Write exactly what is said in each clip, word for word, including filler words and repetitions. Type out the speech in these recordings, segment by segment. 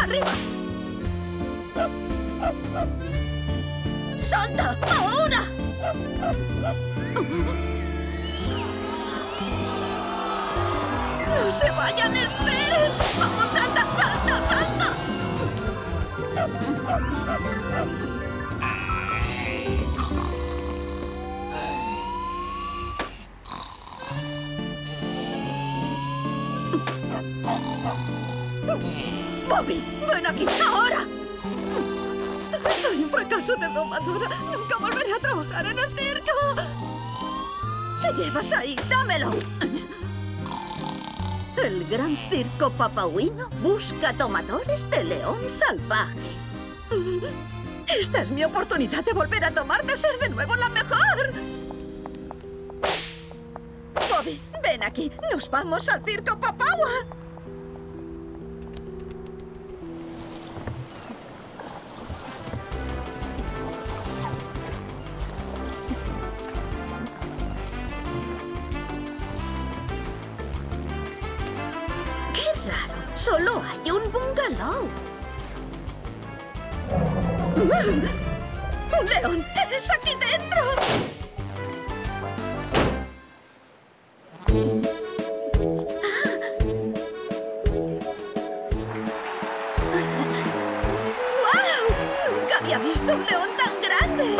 arriba! ¡Salta! ¡Ahora! ¡No se vayan! ¡Esperen! ¡Vamos, salta! ¡Salta! ¡Salta! ¡Bobby! ¡Ven aquí! ¡Ahora! Soy un fracaso de domadora. Nunca volveré a trabajar en el circo. ¿Qué llevas ahí? ¡Dámelo! El gran circo Papagüino busca tomadores de león salvaje. Esta es mi oportunidad de volver a tomar, de ser de nuevo la mejor. Bobby, ven aquí. Nos vamos al circo Papagua. Solo hay un bungalow. ¡Un león! ¡Es aquí dentro! ¡Guau! Nunca había visto un león tan grande.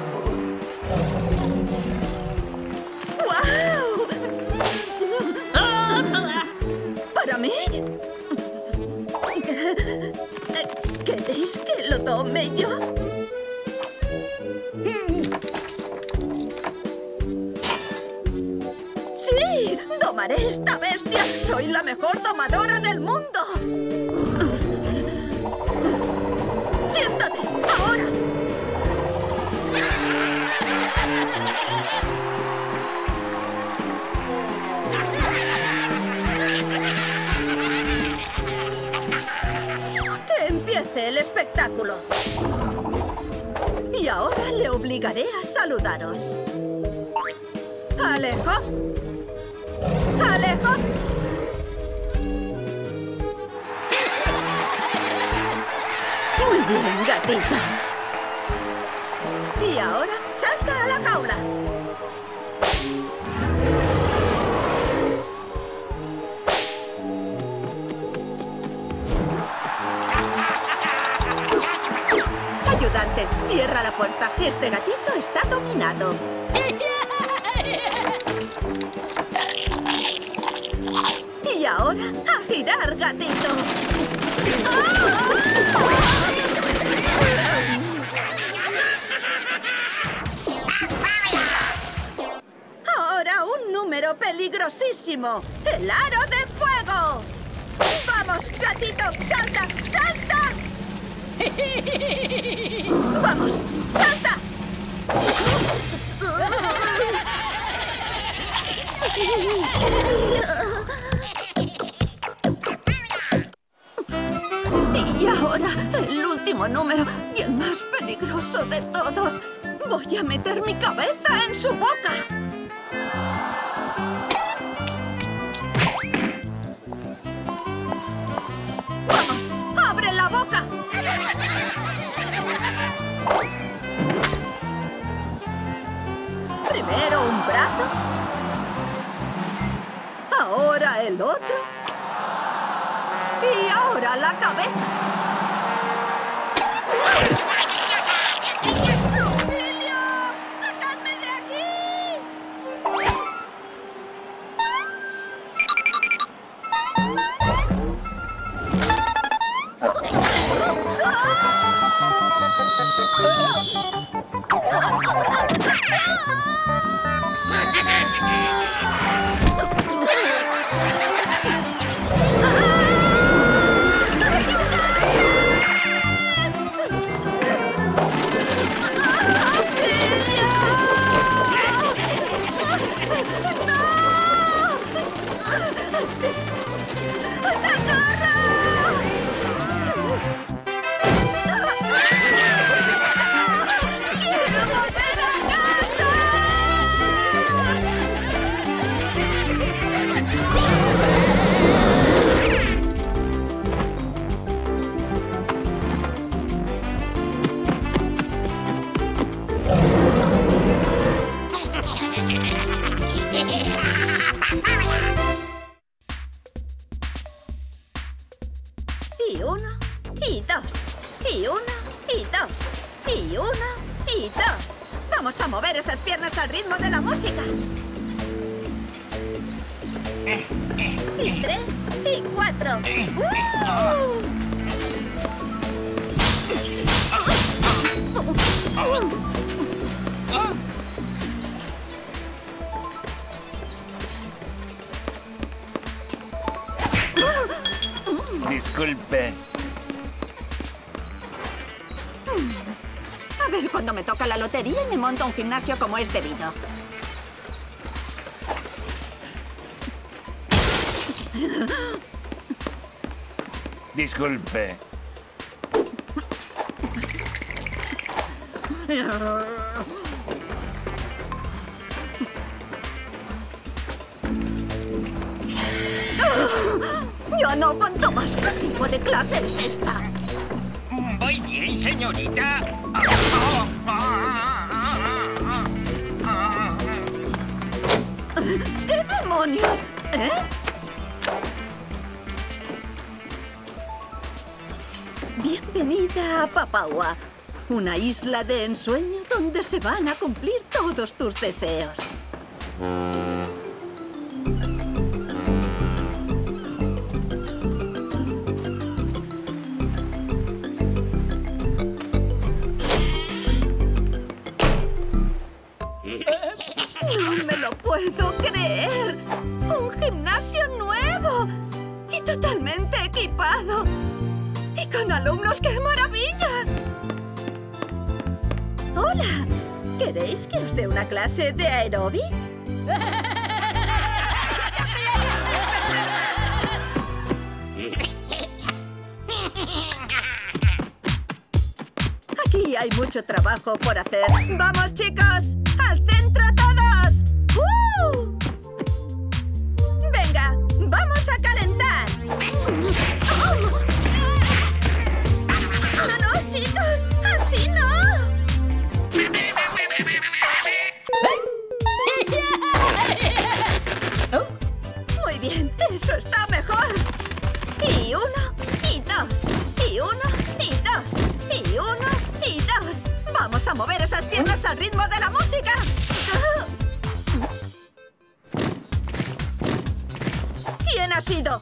¡Guau! ¿Para mí? ¿Queréis que lo tome yo? ¡Sí! ¡Domaré esta bestia! ¡Soy la mejor domadora del mundo! ¡Siéntate! ¡Ahora! El espectáculo. Y ahora le obligaré a saludaros. ¡Alejo! ¡Alejo! Muy bien, gatita. Y ahora salta a la jaula. Ayudante, cierra la puerta. Este gatito está dominado. Y ahora, a girar, gatito. Ahora un número peligrosísimo. ¡El aro de fuego! ¡Vamos, gatito! ¡Salta! ¡Salta! ¡Vamos! ¡Salta! Y ahora, el último número y el más peligroso de todos. Voy a meter mi cabeza en su boca. ¡Vamos! ¡Abre la boca! Primero un brazo. Ahora el otro. Y ahora la cabeza. ¡Auxilio! ¡Sacadme de aquí! Y uno, y dos, y uno, y dos, y uno, y dos. Vamos a mover esas piernas al ritmo de la música. Y tres, y cuatro. ¡Uh! Disculpe. A ver cuando me toca la lotería y me monto un gimnasio como es debido. Disculpe. ¡Yo no aguanto más! ¿Qué tipo de clase es esta? Muy bien, señorita. ¿Qué demonios? ¿Eh? Bienvenida a Papaua, una isla de ensueño donde se van a cumplir todos tus deseos. ¡No me lo puedo creer! ¡Un gimnasio nuevo! ¡Y totalmente equipado! ¡Y con alumnos! ¡Qué maravilla! ¡Hola! ¿Queréis que os dé una clase de aeróbic? Aquí hay mucho trabajo por hacer. ¡Vamos, chicos! ¡Al centro todos! ¡Uh! ¡Venga! ¡Vamos a calentar! ¡Oh! ¡No, no, chicos! ¡Así no! Muy bien, eso está mejor. Y uno, y dos, y uno, y dos, y uno, y dos. Vamos a mover esas piernas al ritmo de la música. ¿Quién ha sido?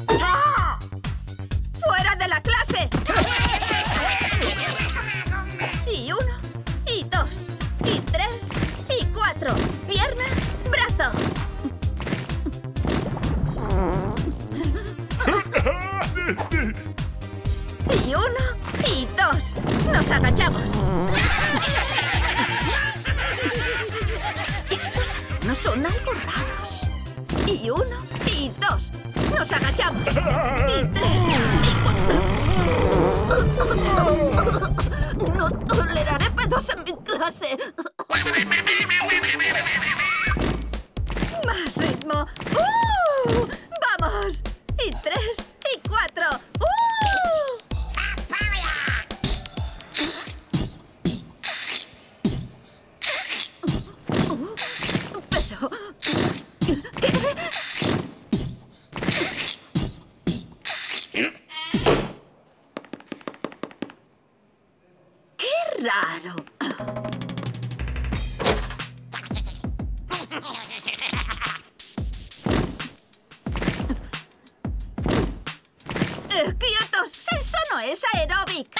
¡Fuera de la clase! Y uno, y dos, y tres, y cuatro. Pierna, brazo. Y uno, y dos. Nos agachamos. Estos no son algo raros. Y uno, y dos. Nos agachamos. Y tres, y cuatro. No toleraré pedos en mi clase. Más ritmo. ¡Uh! ¡Vamos! Y tres, y cuatro. ¡Uh! Uh, pero... ¿Qué? ¡Qué raro! Eh, ¡Quietos! ¡Eso no es aeróbic!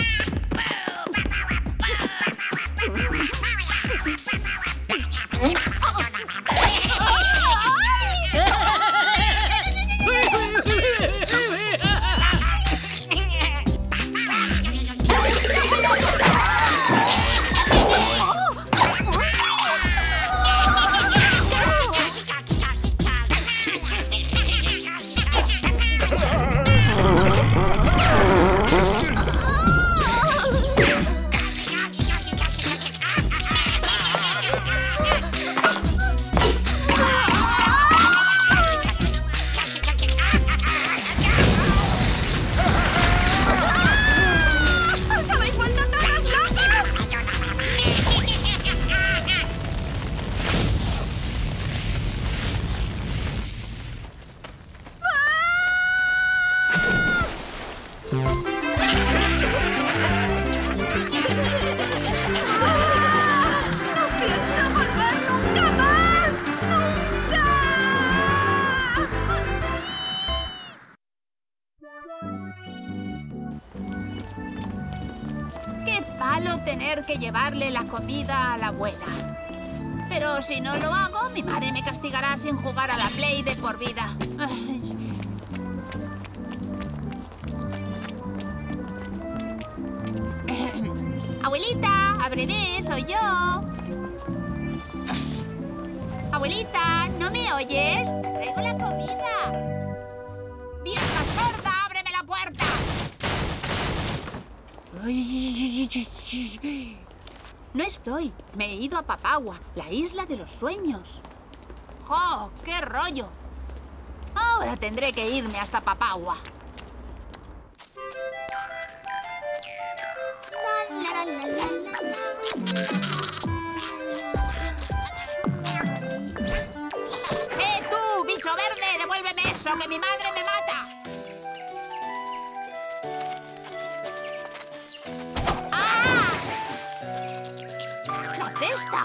tener que llevarle la comida a la abuela. Pero si no lo hago, mi madre me castigará sin jugar a la Play de por vida. Ay. Abuelita, ábreme, soy yo. Abuelita, ¿no me oyes? Traigo la comida. ¡Vieja sorda, ábreme la puerta! No estoy. Me he ido a Papagua, la isla de los sueños. ¡Jo! ¡Qué rollo! Ahora tendré que irme hasta Papagua. La, la, la, la, la, la. ¡Eh, tú, bicho verde! ¡Devuélveme eso, que mi madre me mata! ¡Ah! ¡La cesta!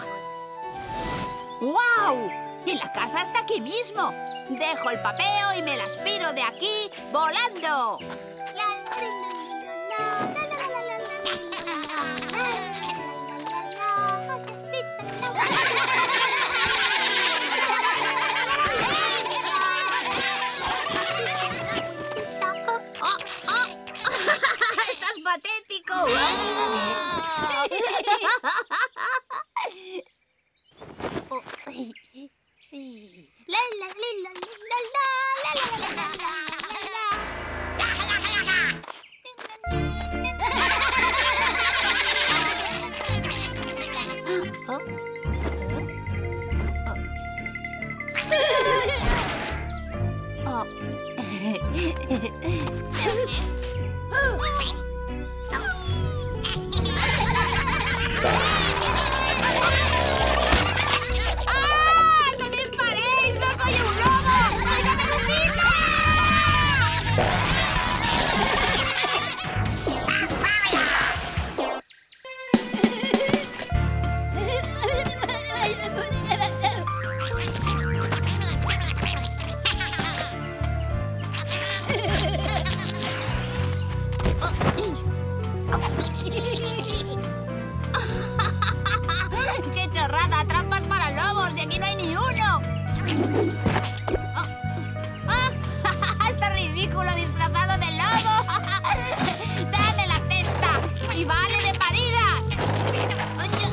¡Guau! Y la casa está aquí mismo. Dejo el papeo y me las piro de aquí volando. ¡Estás patético! La la la la la la la la la. ¡Qué chorrada! ¡Trampas para lobos! ¡Y aquí no hay ni uno! Oh. ¡Ah! ¡Está ridículo disfrazado de lobo! ¡Dame la cesta! ¡Y vale de paridas! ¡Ay,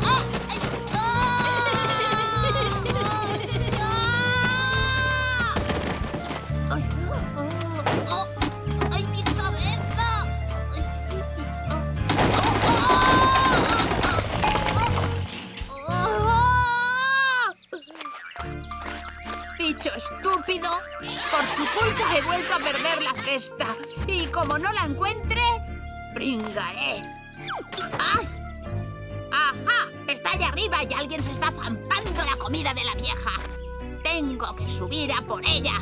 oh, ay, mi cabeza! ¡Bicho estúpido! Por su culpa he vuelto a perder la cesta. Y como no la encuentre, bringaré. ¡Ah! ¡Ajá! Está allá arriba y alguien se está zampando la comida de la vieja. Tengo que subir a por ella.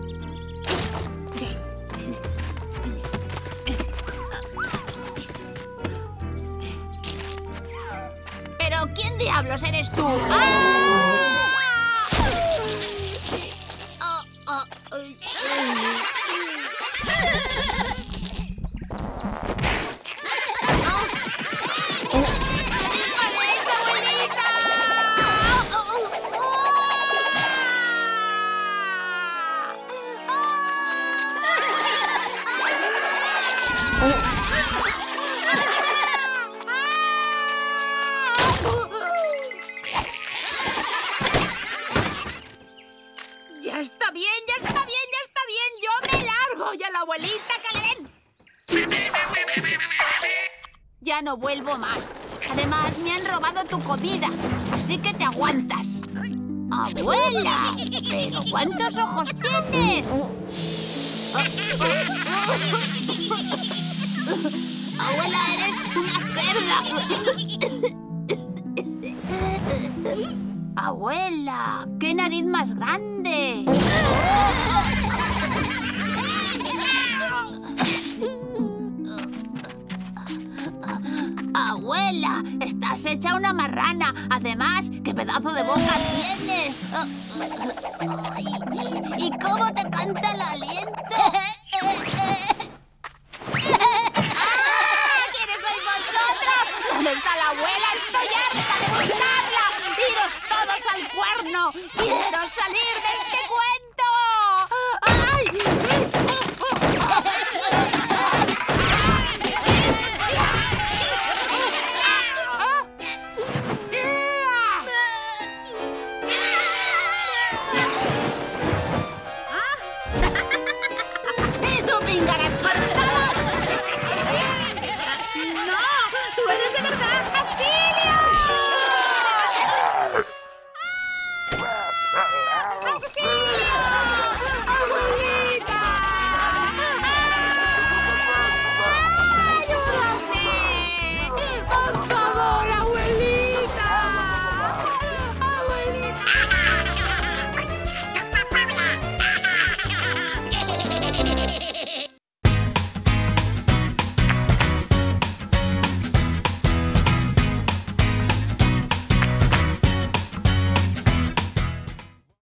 ¿Pero quién diablos eres tú? ¡Ah! Ya está bien, ya está bien, ya está bien. Yo me largo y a la abuelita que le den. Ya no vuelvo más. Además, me han robado tu comida, así que te aguantas. ¡Abuela! ¿Pero cuántos ojos tienes? Abuela, eres una cerda. Abuela, qué nariz más grande. Abuela, estás hecha una marrana. Además, qué pedazo de boca tienes. ¿Y cómo te canta el aliento?